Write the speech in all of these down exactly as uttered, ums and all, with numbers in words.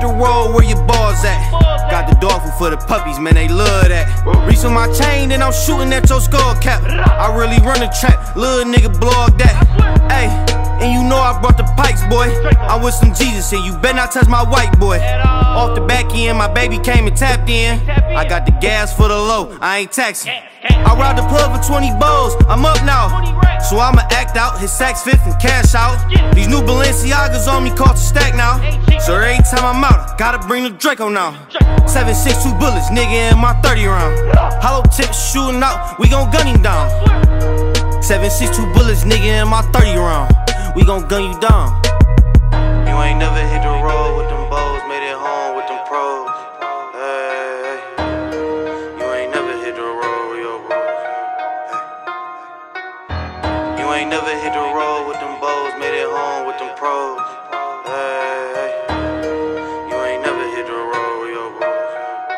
the road where your balls at. Got the dog food for the puppies, man, they love that. Reach on my chain, then I'm shooting at your skull cap. I really run the trap, little nigga blog that. Ayy, and you know I brought the pikes, boy. I'm with some Jesus, and you better not touch my white boy. Off the back end, my baby came and tapped in. I got the gas for the low, I ain't taxing. I robbed the plug for twenty bows, I'm up now. So I'ma act out, hit sacks fifth and cash out. These new Balenciagas on me cost a stack now. So every time I'm out, I gotta bring the Draco now. seven six two bullets, nigga, in my thirty round. Hollow tips shooting out, we gon' gun him down. seven six two bullets, nigga, in my thirty round. We gon' gun you down. You ain't never hit the road with them bows, made it home with them pros. Hey, you ain't never hit the road with your bros. Hey. You ain't never hit the road with them bows, made it home with them pros. Hey, you ain't never hit the road with your bros.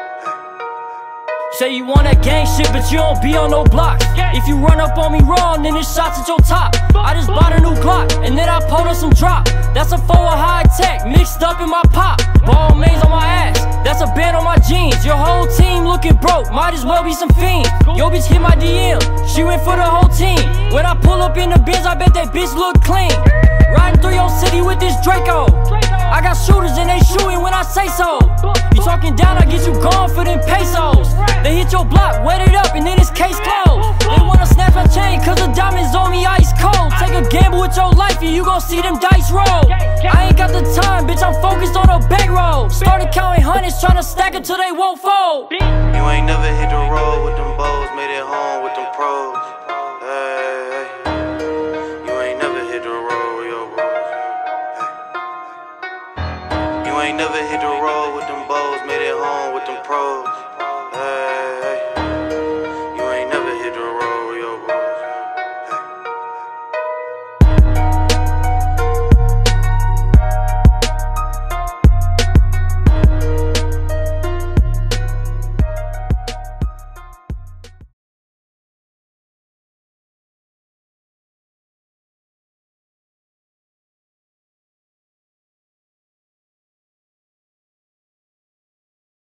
Say you want that gang shit, but you don't be on no blocks. If you run up on me wrong, then it's shots at your top. I just bought a new Glock, and then I pulled on some drop. That's a four high tech, mixed up in my pop. Ball mains on my ass, that's a band on my jeans. Your whole team looking broke, might as well be some fiend. Yo bitch hit my D M, she went for the whole team. When I pull up in the Benz, I bet that bitch look clean. Riding through your city with this Draco. I got shooters and they shooting when I say so. You talking down, I get you gone for them pesos. They hit your block, wet it up, and then it's case closed. They wanna snatch my chain cause the diamonds on me ice cold. Take a gamble with your life and you gon' see them dice roll. I ain't got the time, bitch, I'm focused on a bankroll. Started counting hundreds, tryna stack it till they won't fold. You ain't never hit the road with them